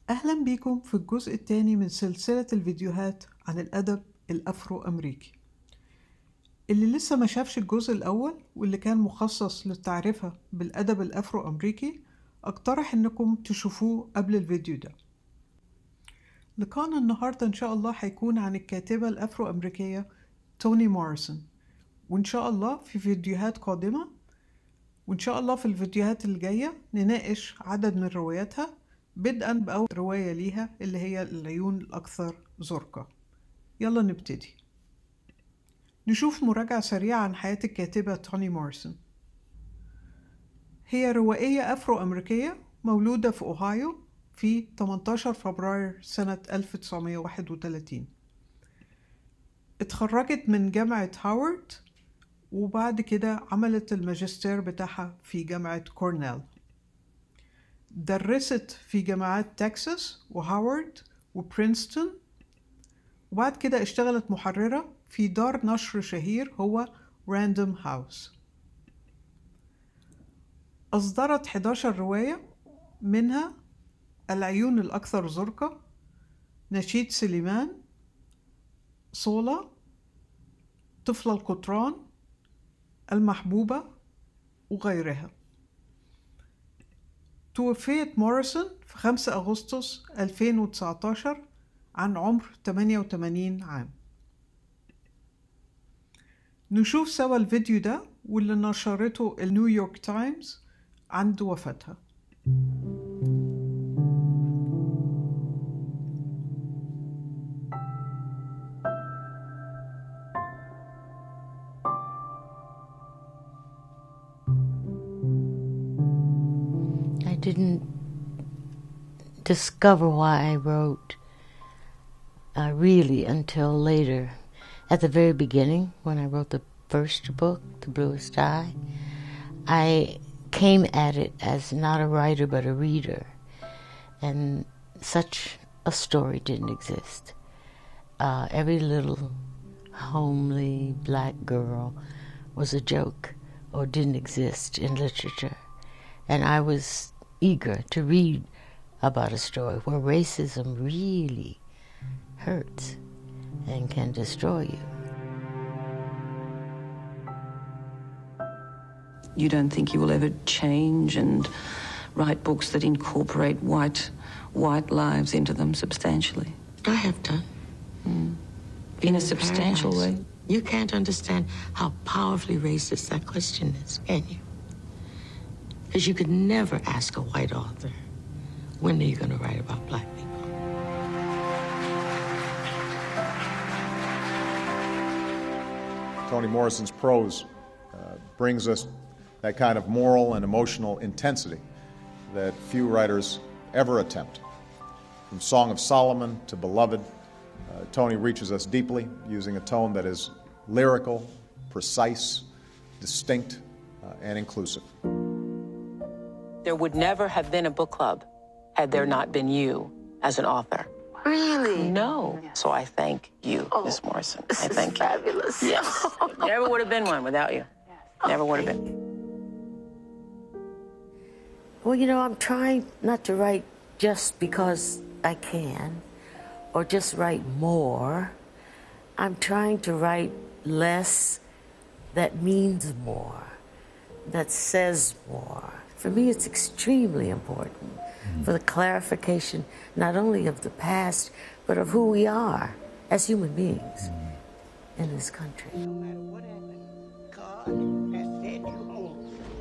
أهلا بيكم في الجزء الثاني من سلسلة الفيديوهات عن الأدب الأفرو أمريكي. اللي لسه ما شافش الجزء الأول واللي كان مخصص للتعرفة بالأدب الأفرو أمريكي أقترح إنكم تشوفوه قبل الفيديو ده. لقاءنا النهاردة إن شاء الله هيكون عن الكاتبة الأفرو أمريكية توني موريسون، وإن شاء الله في فيديوهات قادمة، وإن شاء الله في الفيديوهات الجاية نناقش عدد من رواياتها، بدءا بأول رواية ليها اللي هي العيون الأكثر زرقة. يلا نبتدي. نشوف مراجعة سريعة عن حياة الكاتبة توني موريسون. هي روائية أفرو أمريكية مولودة في أوهايو في 18 فبراير سنة 1931. اتخرجت من جامعة هاورد، وبعد كده عملت الماجستير بتاعها في جامعة كورنيل. درست في جامعات تكساس وهاورد وبرينستون، وبعد كده اشتغلت محررة في دار نشر شهير هو راندوم هاوس. أصدرت 11 رواية، منها العيون الأكثر زرقة، نشيد سليمان، صولة، طفل القطران، المحبوبة، وغيرها. توفيت موريسون في 5 أغسطس 2019 عن عمر 88 عام. نشوف سوا الفيديو ده واللي نشرته النيويورك تايمز عند وفاتها. I didn't discover why I wrote really until later. At the very beginning, when I wrote the first book, The Bluest Eye, I came at it as not a writer but a reader, and such a story didn't exist. Every little homely black girl was a joke or didn't exist in literature, and I was eager to read about a story where racism really hurts and can destroy you. You don't think you will ever change and write books that incorporate white lives into them substantially? I have done. In a substantial way? You can't understand how powerfully racist that question is, can you? Because you could never ask a white author, when are you going to write about black people? Toni Morrison's prose brings us that kind of moral and emotional intensity that few writers ever attempt. From Song of Solomon to Beloved, Toni reaches us deeply, using a tone that is lyrical, precise, distinct, and inclusive. There would never have been a book club had there not been you as an author. Really? No. So I thank you, Miss Morrison. I thank you. Fabulous. Yes. Never would have been one without you. Never would have been. Well, you know, I'm trying not to write just because I can, or just write more. I'm trying to write less that means more, that says more. For me, it's extremely important for the clarification not only of the past, but of who we are as human beings in this country. No matter what happened, God has sent you home.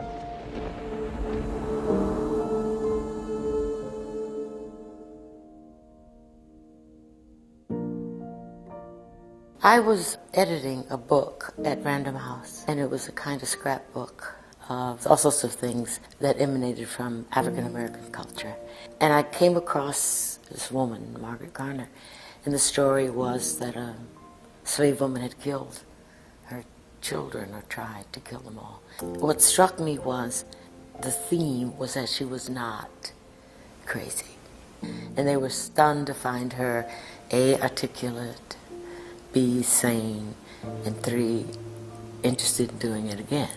I was editing a book at Random House, and it was a kind of scrapbook of all sorts of things that emanated from African American culture. And I came across this woman, Margaret Garner, and the story was that a slave woman had killed her children, or tried to kill them all. What struck me was the theme was that she was not crazy. And they were stunned to find her A, articulate, B, sane, and 3, interested in doing it again.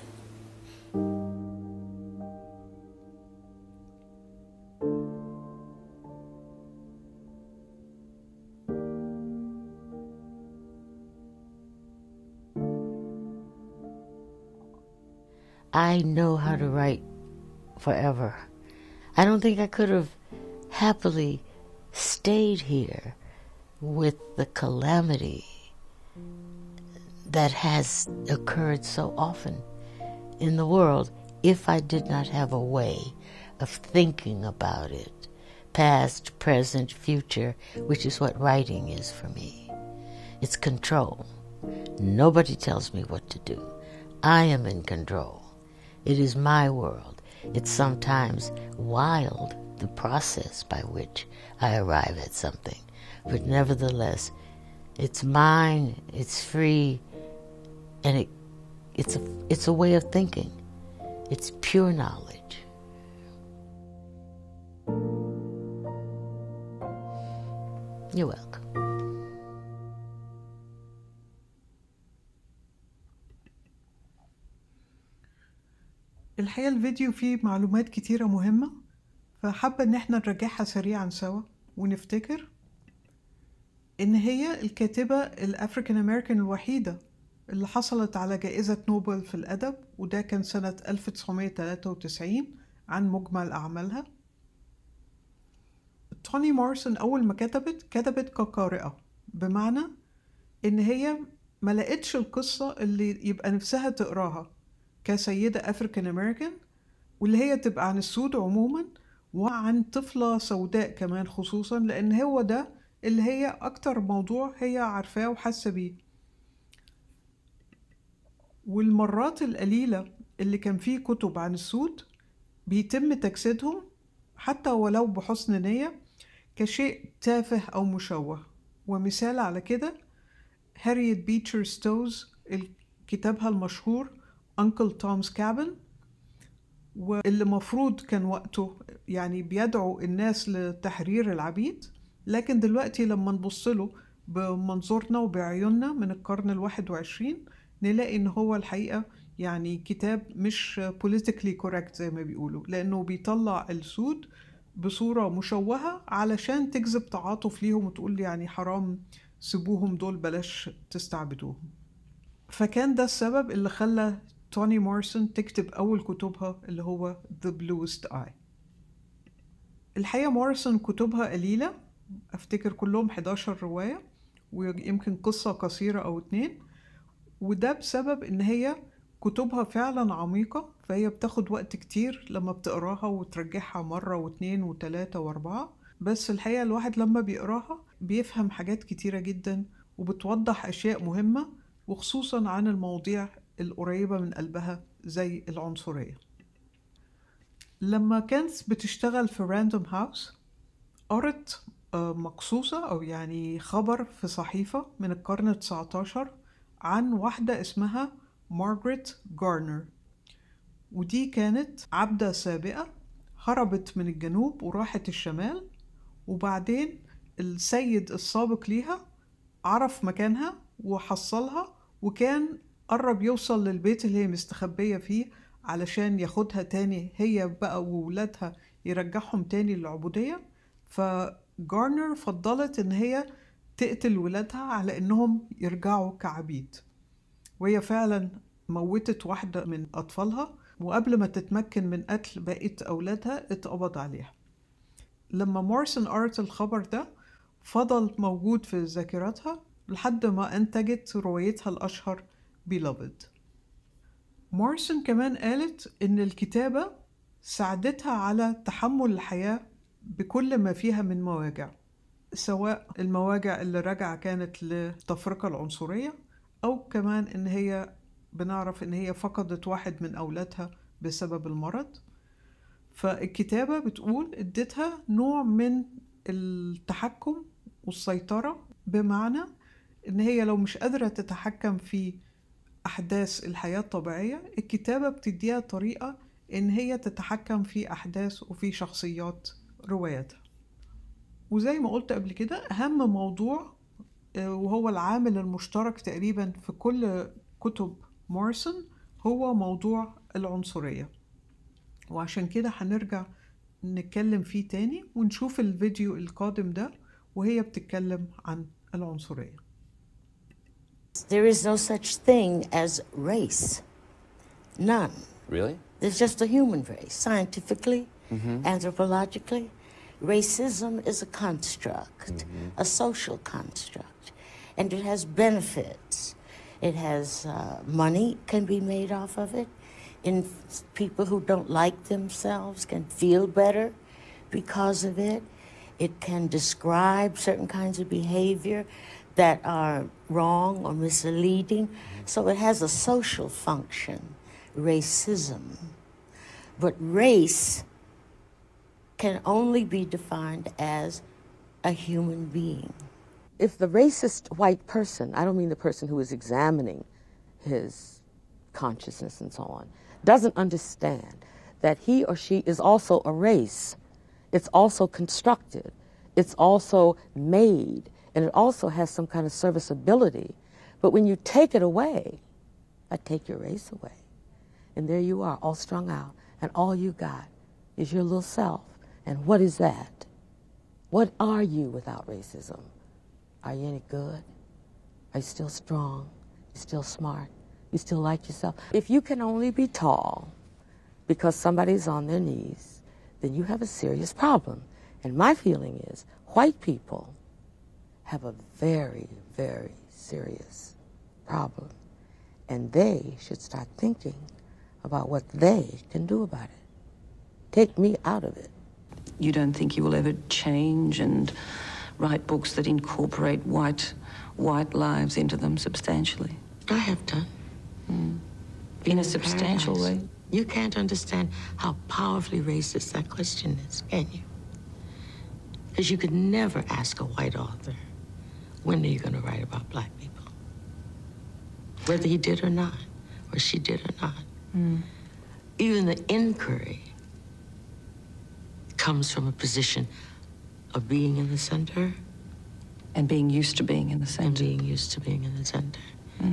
I know how to write forever. I don't think I could have happily stayed here with the calamity that has occurred so often in the world if I did not have a way of thinking about it, past, present, future, which is what writing is for me. It's control. Nobody tells me what to do. I am in control. It is my world. It's sometimes wild, the process by which I arrive at something. But nevertheless, it's mine, it's free, and it's a way of thinking. It's pure knowledge. You're welcome. الحقيقة الفيديو فيه معلومات كتيرة مهمة، فحابة ان احنا نراجعها سريعا سوا ونفتكر ان هي الكاتبة الافريكان امريكان الوحيدة اللي حصلت على جائزة نوبل في الأدب، وده كان سنة 1993 عن مجمل أعمالها. توني موريسون أول ما كتبت كقارئة، بمعنى إن هي ما لقتش القصة اللي يبقى نفسها تقراها كسيدة أفريكان أمريكان، واللي هي تبقى عن السود عموما وعن طفلة سوداء كمان خصوصا، لأن هو ده اللي هي أكتر موضوع هي عارفاه وحاسة بيه. والمرات القليلة اللي كان فيه كتب عن السود بيتم تجسيدهم حتى ولو بحسن نية كشيء تافه أو مشوه. ومثال على كده هاريت بيتشر ستوز كتابها المشهور Uncle Tom's Cabin، واللي مفروض كان وقته يعني بيدعو الناس لتحرير العبيد، لكن دلوقتي لما نبصله بمنظورنا وبعيوننا من القرن 21 نلاقي ان هو الحقيقة يعني كتاب مش politically correct زي ما بيقولوا، لانه بيطلع السود بصورة مشوهة علشان تجذب تعاطف ليهم وتقول يعني حرام سيبوهم دول بلاش تستعبدوهم. فكان ده السبب اللي خلى توني موريسون تكتب أول كتبها اللي هو The Bluest Eye. الحقيقة موريسون كتبها قليلة، أفتكر كلهم 11 رواية ويمكن قصة قصيرة أو 2، وده بسبب إن هي كتبها فعلا عميقة، فهي بتاخد وقت كتير لما بتقراها وترجعها مرة واثنين وثلاثة واربعة. بس الحقيقة الواحد لما بيقراها بيفهم حاجات كتيرة جدا وبتوضح أشياء مهمة، وخصوصا عن المواضيع القريبة من قلبها زي العنصرية. لما كانت بتشتغل في راندوم هاوس قرت مقصوصة أو يعني خبر في صحيفة من القرن 19 عن واحدة اسمها مارغريت غارنر، ودي كانت عبدة سابقة هربت من الجنوب وراحت الشمال، وبعدين السيد السابق ليها عرف مكانها وحصلها، وكان قرب يوصل للبيت اللي هي مستخبية فيه علشان ياخدها تاني هي بقى وولادها يرجعهم تاني للعبودية. فغارنر فضلت ان هي تقتل ولادها على انهم يرجعوا كعبيد، وهي فعلا موتت واحدة من أطفالها، وقبل ما تتمكن من قتل بقية أولادها اتقبض عليها. لما موريسون قرأت الخبر ده فضل موجود في ذاكرتها لحد ما أنتجت روايتها الأشهر Beloved. موريسون كمان قالت إن الكتابة ساعدتها على تحمل الحياة بكل ما فيها من مواجع، سواء المواجع اللي راجعة كانت للتفرقة العنصرية، أو كمان إن هي بنعرف إن هي فقدت واحد من أولادها بسبب المرض. فالكتابة بتقول ادتها نوع من التحكم والسيطرة، بمعنى إن هي لو مش قادرة تتحكم في أحداث الحياة الطبيعية، الكتابة بتديها طريقة إن هي تتحكم في أحداث وفي شخصيات رواياتها. وزي ما قلت قبل كده أهم موضوع وهو العامل المشترك تقريبا في كل كتب موريسون هو موضوع العنصرية، وعشان كده هنرجع نتكلم فيه تاني ونشوف الفيديو القادم ده وهي بتتكلم عن العنصرية. There is no such thing as race. None. Really? There's just a human race, scientifically, anthropologically. Racism is a construct, a social construct, and it has benefits. It has money can be made off of it. People who don't like themselves can feel better because of it. It can describe certain kinds of behavior that are wrong or misleading. So it has a social function, racism. But race can only be defined as a human being. If the racist white person, I don't mean the person who is examining his consciousness and so on, doesn't understand that he or she is also a race, it's also constructed, it's also made, and it also has some kind of serviceability. But when you take it away, I take your race away. And there you are, all strung out, and all you got is your little self. And what is that? What are you without racism? Are you any good? Are you still strong? You still smart? You still like yourself? If you can only be tall because somebody's on their knees, then you have a serious problem. And my feeling is white people have a very, very serious problem. And they should start thinking about what they can do about it. Take me out of it. You don't think you will ever change and write books that incorporate white lives into them substantially? I have done. In a substantial way? You can't understand how powerfully racist that question is, can you? Because you could never ask a white author, when are you going to write about black people? Whether he did or not, or she did or not. Even the inquiry comes from a position of being in the center. And being used to being in the center. And being used to being in the center.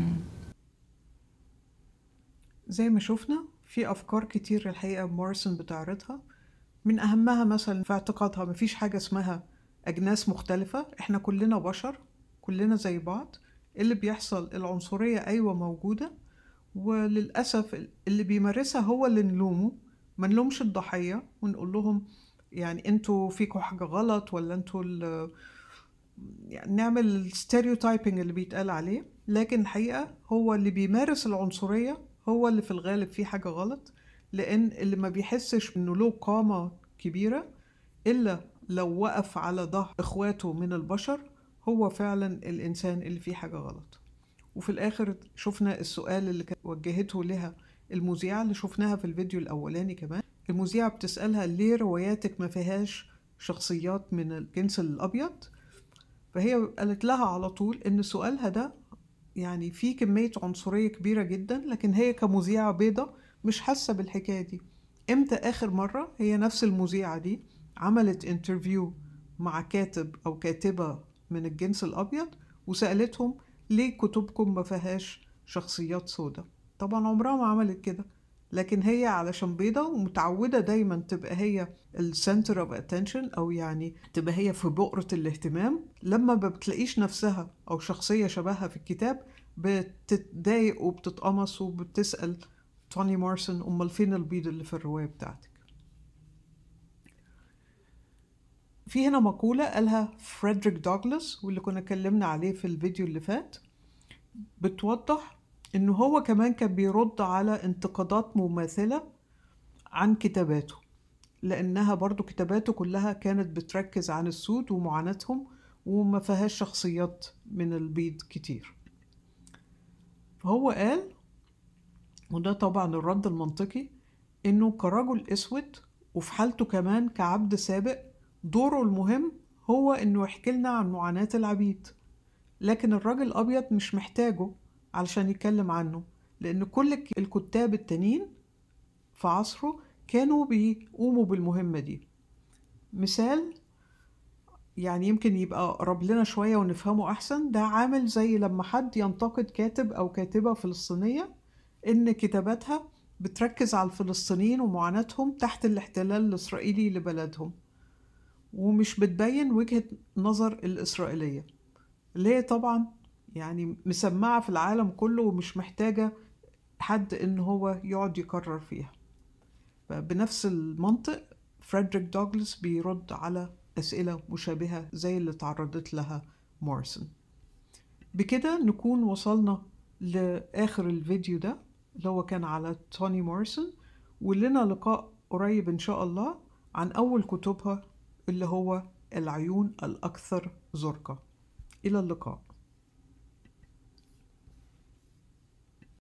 زي ما شفنا في أفكار كتير الحقيقة موريسون بتعرضها، من أهمها مثلا في اعتقادها مفيش حاجة اسمها أجناس مختلفة، إحنا كلنا بشر، كلنا زي بعض. اللي بيحصل العنصرية أيوة موجودة، وللأسف اللي بيمارسها هو اللي نلومه، ما نلومش الضحية ونقول لهم يعني انتوا فيكوا حاجة غلط، ولا انتوا يعني نعمل الستيريوتايبنج اللي بيتقال عليه. لكن الحقيقة هو اللي بيمارس العنصرية هو اللي في الغالب فيه حاجة غلط، لأن اللي ما بيحسش إنه له قامة كبيرة إلا لو وقف على ظهر إخواته من البشر هو فعلا الإنسان اللي فيه حاجة غلط. وفي الآخر شفنا السؤال اللي وجهته لها المذيعة اللي شفناها في الفيديو الأولاني كمان. المذيعة بتسألها ليه رواياتك ما فيهاش شخصيات من الجنس الأبيض؟ فهي قالت لها على طول إن سؤالها ده يعني فيه كمية عنصرية كبيرة جدا، لكن هي كمذيعة بيضة مش حاسة بالحكاية دي. امتى آخر مرة هي نفس المذيعة دي عملت انترفيو مع كاتب أو كاتبة من الجنس الأبيض وسألتهم ليه كتبكم ما فيهاش شخصيات سوداء؟ طبعا عمرها ما عملت كده، لكن هي علشان بيضة ومتعودة دايما تبقى هي السنتر اوف اتنشن، او يعني تبقى هي في بؤرة الاهتمام. لما ما بتلاقيش نفسها او شخصية شبهها في الكتاب بتتضايق وبتتقمص وبتسأل توني موريسون امال فين البيض اللي في الرواية بتاعتك؟ في هنا مقولة قالها فريدريك دوغلاس واللي كنا اتكلمنا عليه في الفيديو اللي فات، بتوضح انه هو كمان كان بيرد على انتقادات مماثلة عن كتاباته، لانها برضو كتاباته كلها كانت بتركز عن السود ومعاناتهم وما فيهاش شخصيات من البيض كتير. فهو قال، وده طبعا الرد المنطقي، انه كرجل اسود وفي حالته كمان كعبد سابق دوره المهم هو انه يحكي لنا عن معاناة العبيد، لكن الراجل الابيض مش محتاجه علشان يتكلم عنه، لأن كل الكتاب التانيين في عصره كانوا بيقوموا بالمهمة دي. مثال يعني يمكن يبقى قرب لنا شوية ونفهمه أحسن، ده عامل زي لما حد ينتقد كاتب أو كاتبة فلسطينية إن كتاباتها بتركز على الفلسطينيين ومعاناتهم تحت الاحتلال الإسرائيلي لبلدهم، ومش بتبين وجهة نظر الإسرائيلية اللي هي طبعا يعني مسمعة في العالم كله ومش محتاجة حد إن هو يقعد يكرر فيها. بنفس المنطق فريدريك دوغلاس بيرد على أسئلة مشابهة زي اللي تعرضت لها موريسون. بكده نكون وصلنا لآخر الفيديو ده اللي هو كان على توني موريسون، ولنا لقاء قريب إن شاء الله عن أول كتبها اللي هو العيون الأكثر زرقة. إلى اللقاء.